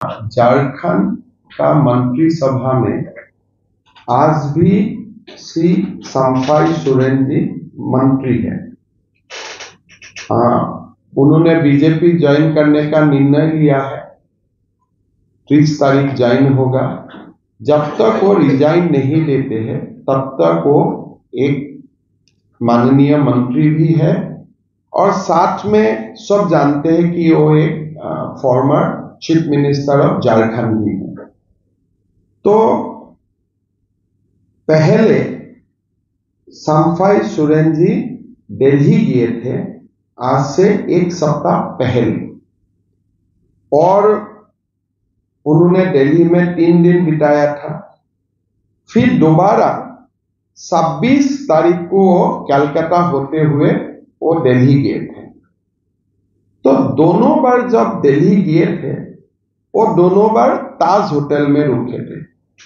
झारखंड का मंत्रिसभा में आज भी श्री साम्फाई सोरेन जी मंत्री है। उन्होंने बीजेपी ज्वाइन करने का निर्णय लिया है। 30 तारीख ज्वाइन होगा। जब तक वो रिजाइन नहीं देते हैं तब तक वो एक माननीय मंत्री भी है और साथ में सब जानते हैं कि वो एक former chief minister of Jharkhand भी है। तो पहले साम्फाई सोरेन जी दिल्ली गए थे आज से 1 सप्ताह पहले और उन्होंने दिल्ली में 3 दिन बिताया था। फिर दोबारा 26 तारीख को कलकत्ता होते हुए वो दिल्ली गए थे। तो दोनों बार जब दिल्ली गए थे वो दोनों बार ताज होटल में रुके थे।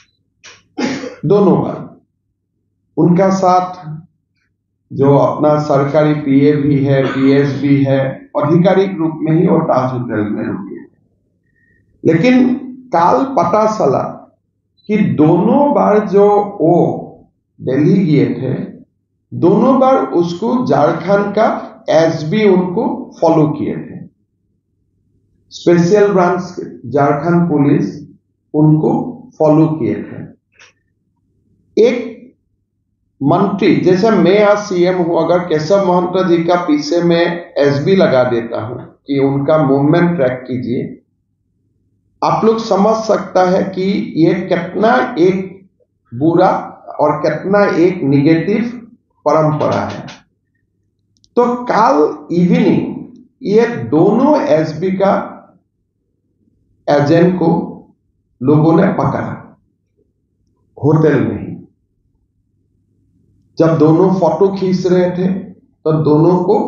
दोनों बार उनका साथ जो अपना सरकारी पीए भी है, पीएस भी है, आधिकारिक रूप में ही वो ताज होटल में रुके थे। लेकिन काल पता चला कि दोनों बार जो वो दिल्ली गए थे दोनों बार उसको झारखंड का एसबी उनको फॉलो किए थे। स्पेशल ब्रांच झारखंड पुलिस उनको फॉलो किए थे। एक मंत्री जैसे मैं आज सीएम हूं, अगर केशव महंत जी का पीछे में एसबी लगा देता हूं कि उनका मूवमेंट ट्रैक कीजिए, आप लोग समझ सकता है कि ये कितना एक बुरा और कितना एक निगेटिव परंपरा है। तो कल इवनिंग ये दोनों एसबी का एजेंट को लोगों ने पकड़ा होटल में ही। जब दोनों फोटो खींच रहे थे तो दोनों को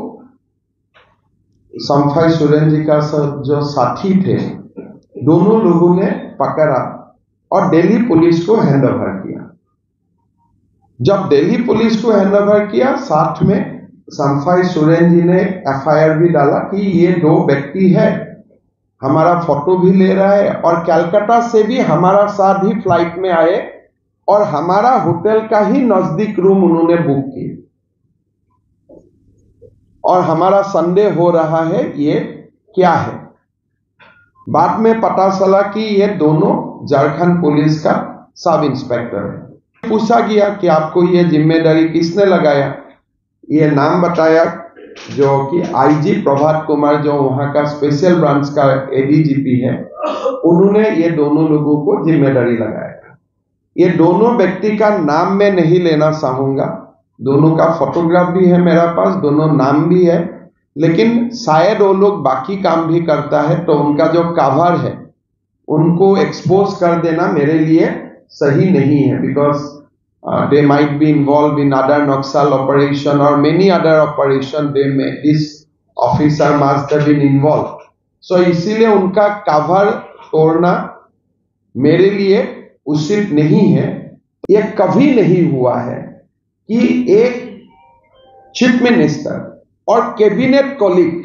साम्फाई सोरेन जी का जो साथी थे दोनों लोगों ने पकड़ा और दिल्ली पुलिस को हैंडओवर किया। जब दिल्ली पुलिस को हैंडओवर किया साथ में साम्फाई सोरेन जी ने एफआईआर भी डाला कि ये 2 व्यक्ति है, हमारा फोटो भी ले रहा है और कलकत्ता से भी हमारा साथ ही फ्लाइट में आए और हमारा होटल का ही नजदीक रूम उन्होंने बुक किया और हमारा संदेह हो रहा है ये क्या है। बाद में पता चला कि ये दोनों झारखंड पुलिस का सब इंस्पेक्टर है। पूछा गया कि आपको ये जिम्मेदारी किसने लगाया, ये नाम बताया जो कि आईजी प्रभात कुमार जो वहां का स्पेशल ब्रांच का एडीजीपी है, उन्होंने ये दोनों लोगों को जिम्मेदारी लगाया। ये दोनों व्यक्ति का नाम मैं नहीं लेना चाहूंगा, दोनों का फोटोग्राफ भी है मेरे पास, दोनों नाम भी है, लेकिन शायद वो लोग बाकी काम भी करता है तो उनका जो कवर है उनको एक्सपोज कर देना मेरे लिए सही नहीं है, because they might be involved in other Naxal operation or many other operation this officer must have been involved. So इसीलिए उनका कवर तोड़ना मेरे लिए उचित नहीं है। यह कभी नहीं हुआ है कि एक चीफ मिनिस्टर और कैबिनेट कॉलीग,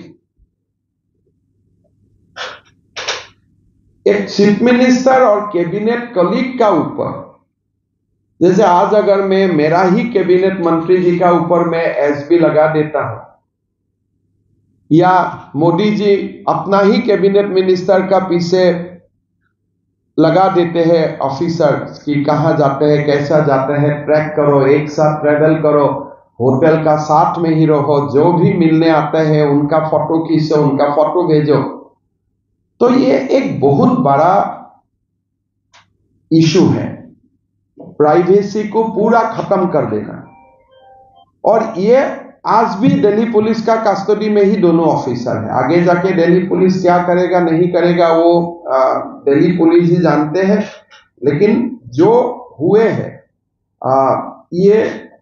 एक चीफ मिनिस्टर और कैबिनेट कॉलीग का ऊपर, जैसे आज अगर मैं मेरा ही कैबिनेट मंत्री जी का ऊपर मैं एसबी लगा देता हूं या मोदी जी अपना ही कैबिनेट मिनिस्टर का पीछे लगा देते हैं ऑफिसर कि कहां जाते हैं, कैसा जाते हैं, ट्रैक करो, एक साथ ट्रेवल करो, होटल का साथ में ही रहो, जो भी मिलने आते हैं उनका फोटो खींचो, उनका फोटो भेजो। तो ये एक बहुत बड़ा इशू है, प्राइवेसी को पूरा खत्म कर देना। और ये आज भी दिल्ली पुलिस का कस्टडी में ही दोनों ऑफिसर है। आगे जाके दिल्ली पुलिस क्या करेगा नहीं करेगा वो दिल्ली पुलिस ही जानते हैं, लेकिन जो हुए हैं ये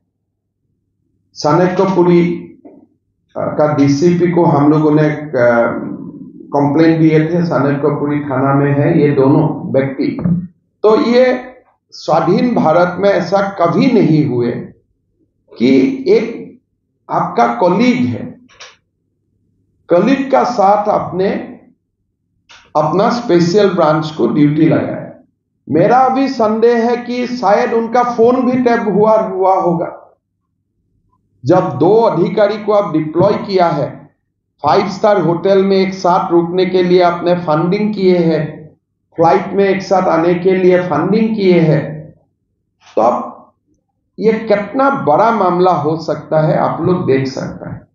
चाणक्यपुरी का डीसीपी को हम लोगों ने कंप्लेंट दिए थे, चाणक्यपुरी थाना में है ये दोनों व्यक्ति। तो ये स्वाधीन भारत में ऐसा कभी नहीं हुए कि एक आपका कॉलीग है, कॉलीग का साथ आपने अपना स्पेशल ब्रांच को ड्यूटी लगाया। मेरा अभी संदेह है कि शायद उनका फोन भी टैप हुआ होगा। जब 2 अधिकारी को आप डिप्लॉय किया है, 5 स्टार होटल में एक साथ रुकने के लिए आपने फंडिंग किए हैं, फ्लाइट में एक साथ आने के लिए फंडिंग किए हैं, तो अब ये कितना बड़ा मामला हो सकता है आप लोग देख सकते हैं।